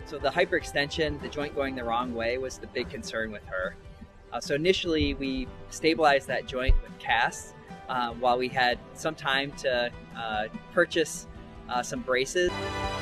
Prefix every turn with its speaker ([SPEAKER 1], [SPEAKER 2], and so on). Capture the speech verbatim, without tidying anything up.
[SPEAKER 1] So the hyperextension, the joint going the wrong way, was the big concern with her. Uh, so initially we stabilized that joint with casts uh, while we had some time to uh, purchase uh, some braces.